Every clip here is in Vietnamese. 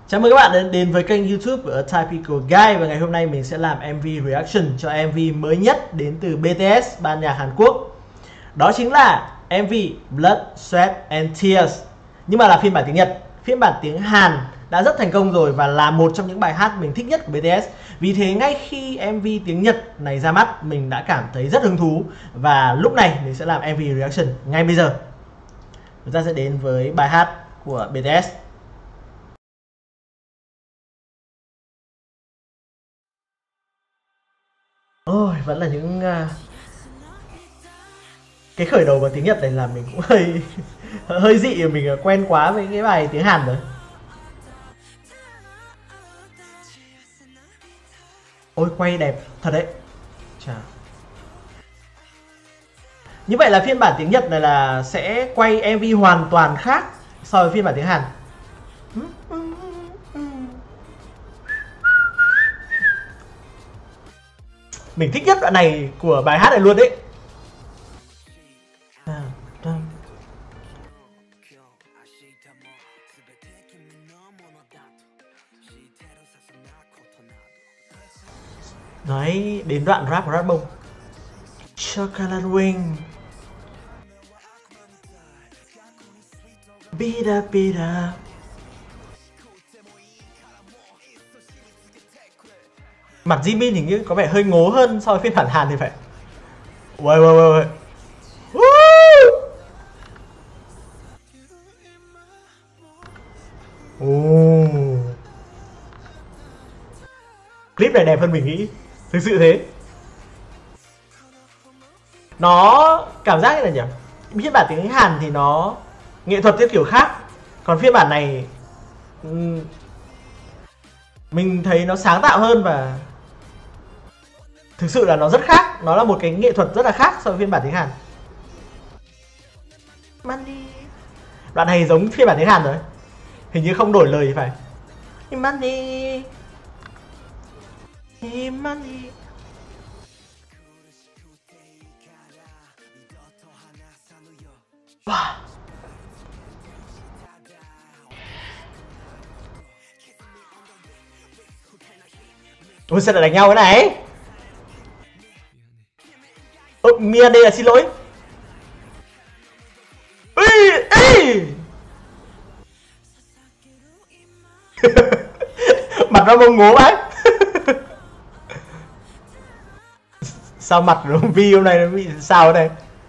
Chào mừng các bạn đến với kênh YouTube của Typical Guy. Và ngày hôm nay mình sẽ làm MV reaction cho MV mới nhất đến từ BTS, ban nhạc Hàn Quốc. Đó chính là MV Blood, Sweat and Tears, nhưng mà là phiên bản tiếng Nhật. Phiên bản tiếng Hàn đã rất thành công rồi và là một trong những bài hát mình thích nhất của BTS. Vì thế ngay khi MV tiếng Nhật này ra mắt, mình đã cảm thấy rất hứng thú. Và lúc này mình sẽ làm MV reaction ngay bây giờ. Chúng ta sẽ đến với bài hát của BTS. Ôi, vẫn là những cái khởi đầu bằng tiếng Nhật này làm mình cũng hơi dị, mình quen quá với cái bài tiếng Hàn rồi. Ôi, quay đẹp thật đấy. Chà. Như vậy là phiên bản tiếng Nhật này là sẽ quay MV hoàn toàn khác so với phiên bản tiếng Hàn. Mình thích nhất đoạn này của bài hát này luôn đấy. Đấy, đến đoạn rap của Red Bull. Chocolate wing. Beat up, beat up. Mặt Jimin hình như có vẻ hơi ngố hơn so với phiên bản Hàn thì phải. Uầy uầy uầy. Clip này đẹp hơn mình nghĩ. Thực sự thế. Nó cảm giác như là nhỉ, phiên bản tiếng Hàn thì nó nghệ thuật theo kiểu khác. Còn phiên bản này mình thấy nó sáng tạo hơn và thực sự là nó rất khác. Nó là một cái nghệ thuật rất là khác so với phiên bản tiếng Hàn. Money. Đoạn này giống phiên bản tiếng Hàn rồi. Hình như không đổi lời thì phải. Money. Money. Wow. Ôi sao lại đánh nhau cái này? Mia đây là xin lỗi. Mặt nó bông ngố ấy. Sao mặt nó Vi hôm nay nó bị sao đây?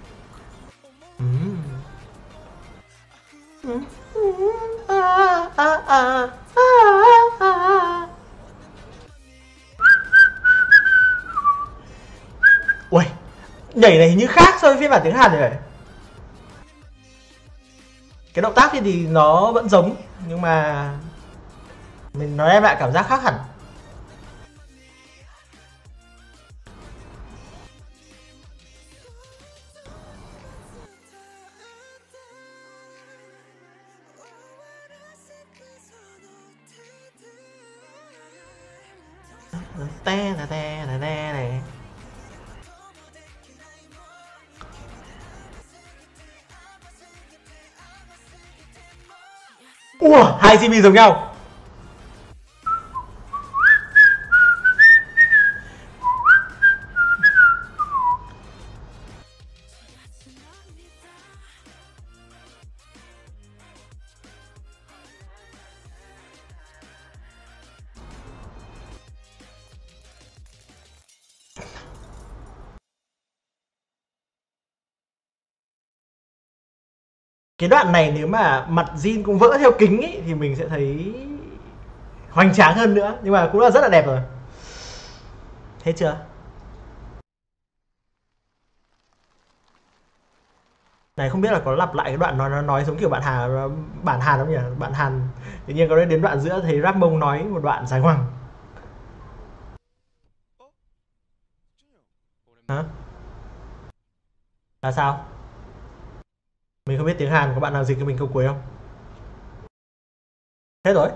Ui, nhảy này hình như khác so với phiên bản tiếng Hàn rồi. Cái động tác thì nó vẫn giống, nhưng mà nó đem lại cảm giác khác hẳn. Này. Ủa, hai CP giống nhau. Cái đoạn này nếu mà mặt Jin cũng vỡ theo kính ấy, thì mình sẽ thấy hoành tráng hơn nữa. Nhưng mà cũng là rất là đẹp rồi. Thấy chưa? Này không biết là có lặp lại cái đoạn nó nói giống kiểu bản Hàn không nhỉ? Bạn Hàn tự nhiên có đến đoạn giữa thấy Rap Mông nói một đoạn dài ngoằng. Hả? Là sao? Mình không biết tiếng Hàn, có bạn nào dịch cho mình câu cuối không? Hết rồi.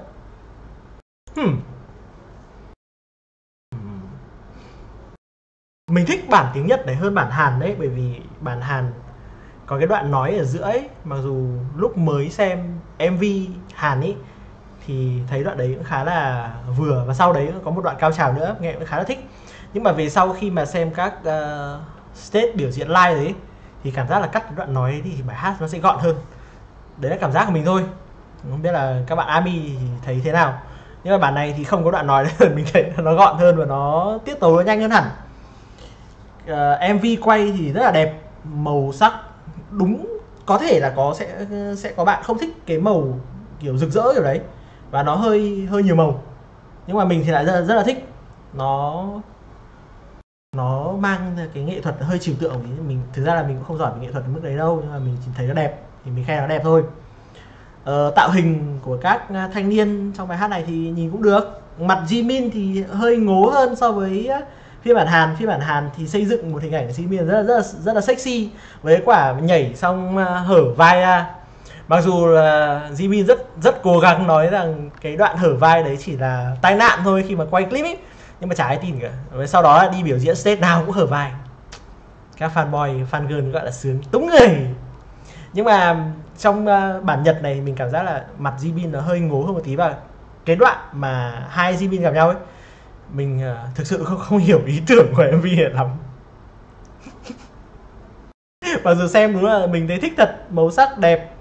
Mình thích bản tiếng Nhật này hơn bản Hàn đấy, bởi vì bản Hàn có cái đoạn nói ở giữa ấy, mặc dù lúc mới xem MV Hàn ấy thì thấy đoạn đấy cũng khá là vừa, và sau đấy có một đoạn cao trào nữa nghe cũng khá là thích. Nhưng mà về sau khi mà xem các stage biểu diễn live đấy thì cảm giác là cắt đoạn nói ấy thì bài hát nó sẽ gọn hơn. Đấy là cảm giác của mình thôi, không biết là các bạn ARMY thì thấy thế nào. Nhưng mà bản này thì không có đoạn nói đấy, mình thấy nó gọn hơn và nó tiết tấu nó nhanh hơn hẳn. MV quay thì rất là đẹp, màu sắc đúng, có thể là sẽ có bạn không thích cái màu kiểu rực rỡ kiểu đấy và nó hơi nhiều màu, nhưng mà mình thì lại rất là thích. Nó mang cái nghệ thuật hơi trừu tượng. Mình thực ra là mình cũng không giỏi về nghệ thuật đến mức đấy đâu, nhưng mà mình chỉ thấy nó đẹp thì mình khen nó đẹp thôi. Tạo hình của các thanh niên trong bài hát này thì nhìn cũng được. Mặt Jimin thì hơi ngố hơn so với phiên bản Hàn. Phiên bản Hàn thì xây dựng một hình ảnh của Jimin rất là sexy, với quả nhảy xong hở vai ra. Mặc dù là Jimin rất cố gắng nói rằng cái đoạn hở vai đấy chỉ là tai nạn thôi khi mà quay clip ấy, nhưng mà chả ai tin cả. Với sau đó đi biểu diễn stage nào cũng hở vai. Các fanboy, fangirl gọi là sướng túng người. Nhưng mà trong bản Nhật này mình cảm giác là mặt Jimin nó hơi ngố hơn một tí, và cái đoạn mà hai Jimin gặp nhau ấy, mình thực sự không hiểu ý tưởng của MV này lắm. Mặc dù xem đúng là mình thấy thích thật, màu sắc đẹp,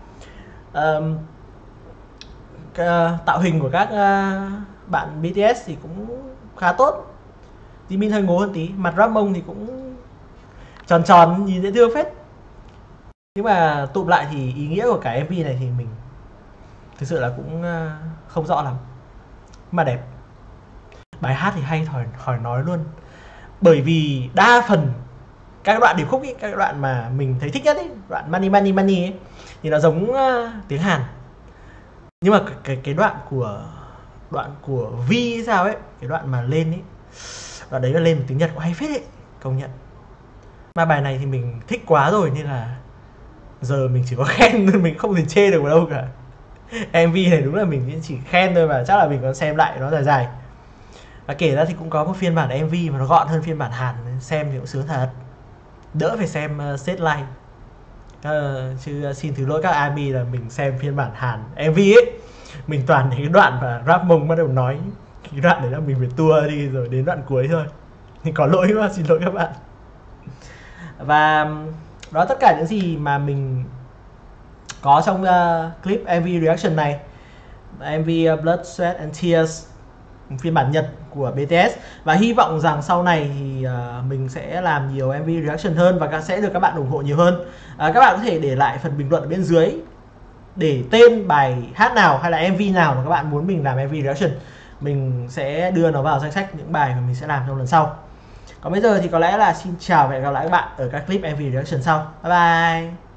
tạo hình của các bạn BTS thì cũng khá tốt. Jimin hơi ngố hơn tí, mặt Ramon thì cũng tròn tròn nhìn dễ thương phết. Nhưng mà tụm lại thì ý nghĩa của cái MV này thì mình thực sự là cũng không rõ lắm, mà đẹp. Bài hát thì hay khỏi nói luôn, bởi vì đa phần các đoạn điệp khúc ấy, các đoạn mà mình thấy thích nhất ấy, đoạn Money Money Money ấy, thì nó giống tiếng Hàn. Nhưng mà cái đoạn của V sao ấy, cái đoạn mà lên ấy, đoạn đấy là lên một tiếng Nhật cũng hay phết ấy, công nhận. Mà bài này thì mình thích quá rồi nên là giờ mình chỉ có khen thôi, mình không thể chê được vào đâu cả. MV này đúng là mình chỉ khen thôi, và chắc là mình còn xem lại nó dài. Và kể ra thì cũng có một phiên bản MV mà nó gọn hơn phiên bản Hàn, xem thì cũng sướng thật, đỡ phải xem set live. Chứ xin thứ lỗi các ARMY là mình xem phiên bản Hàn MV ấy, mình toàn những cái đoạn mà rap mông bắt đầu nói, cái đoạn đấy là mình phải tua đi rồi đến đoạn cuối thôi. Thì có lỗi quá, xin lỗi các bạn. Và đó tất cả những gì mà mình có trong clip MV reaction này, MV Blood, Sweat and Tears phiên bản Nhật của BTS. Và hy vọng rằng sau này thì mình sẽ làm nhiều MV reaction hơn và sẽ được các bạn ủng hộ nhiều hơn. Các bạn có thể để lại phần bình luận ở bên dưới để tên bài hát nào hay là MV nào mà các bạn muốn mình làm MV reaction. Mình sẽ đưa nó vào danh sách những bài mà mình sẽ làm trong lần sau. Còn bây giờ thì có lẽ là xin chào và hẹn gặp lại các bạn ở các clip MV reaction sau. Bye bye.